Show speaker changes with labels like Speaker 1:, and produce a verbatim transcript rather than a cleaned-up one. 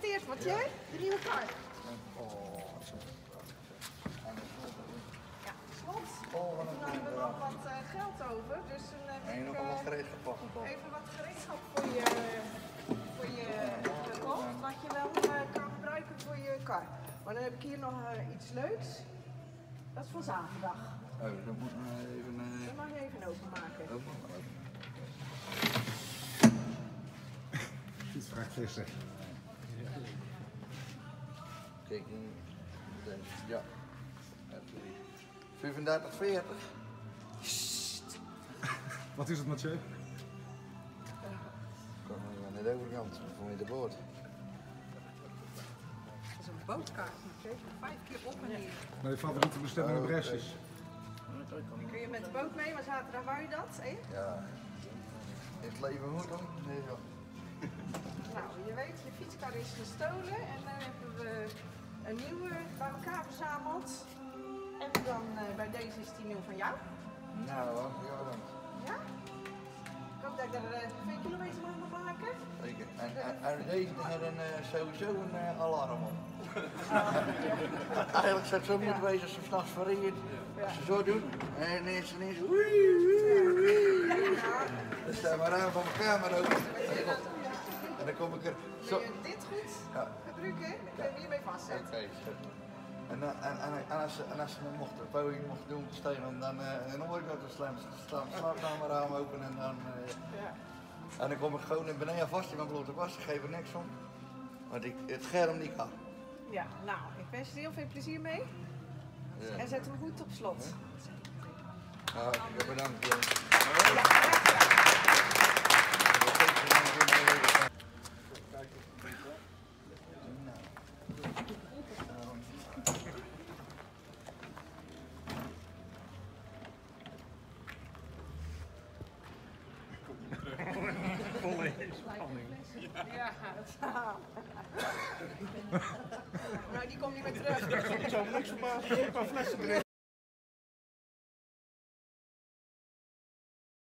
Speaker 1: Gefeliciteerd, Mathieu. De nieuwe kar. Ja, slot. Toen hadden we nog wat uh, geld over, dus toen heb
Speaker 2: en je
Speaker 1: ik
Speaker 2: nog
Speaker 1: uh,
Speaker 2: wat gereedschap pakken, toch?
Speaker 1: even wat gereedschap voor je, voor je gekocht, wat je wel uh, kan gebruiken voor je kar. Maar dan heb ik hier nog uh, iets leuks. Dat is voor zaterdag.
Speaker 2: Oh, dan moet ik even... Uh...
Speaker 1: Dat mag je even openmaken.
Speaker 2: Open.
Speaker 3: Iets vraagt vissen.
Speaker 2: Kijk, ja. vijfendertig veertig.
Speaker 3: Wat is het, Mathieu?
Speaker 2: Kom maar naar de overkant, voor je de boot.
Speaker 1: Dat is een bootkaart, Mathieu. Vijf keer op en neer.
Speaker 3: Mijn favoriete bestemming in Brest is.
Speaker 1: Dan kun je met de boot mee, maar zaterdag wou je dat, hè?
Speaker 2: Ja. Is het leven goed dan? Nee, zo.
Speaker 1: Nou, je weet, je fietskar is gestolen en dan hebben we een nieuwe bij elkaar verzameld. En dan uh, bij deze is die nieuw van jou.
Speaker 2: Nou, ja dan.
Speaker 1: Ja? Ik hoop dat ik er uh, twee kilometer mag mag maken.
Speaker 2: Zeker. En, en, en deze hebben uh, sowieso een uh, alarm op. Eigenlijk zou het zo moeten wezen als ze s'nachts verringen. Als ze zo doen en ineens ineens wii, wii, wii. Dan staan we raam van mijn kamer open. En dan kom ik er zo.
Speaker 1: Wil je dit goed
Speaker 2: Ja.
Speaker 1: gebruiken? Dan kun je hem hiermee vastzetten.
Speaker 2: Oké, en, en, en, en als ze, en als ze me mocht, de poging mocht doen te stelen, dan, uh, dan hoor ik dat er slaan, slaan slaapkamerraam open en dan, uh,
Speaker 1: Ja.
Speaker 2: en dan kom ik gewoon in beneden vast in mijn blote was, ik geef er niks om, want ik, het scherm niet kan.
Speaker 1: Ja, nou, ik wens je er heel veel plezier mee.
Speaker 2: Ja.
Speaker 1: En zet hem goed op slot.
Speaker 2: Nou, ik bedankt. Ja.
Speaker 3: Volle spanning.
Speaker 1: Ja, nou die komt niet meer terug.
Speaker 3: Ik zou niks verbazen, een paar flessen erin.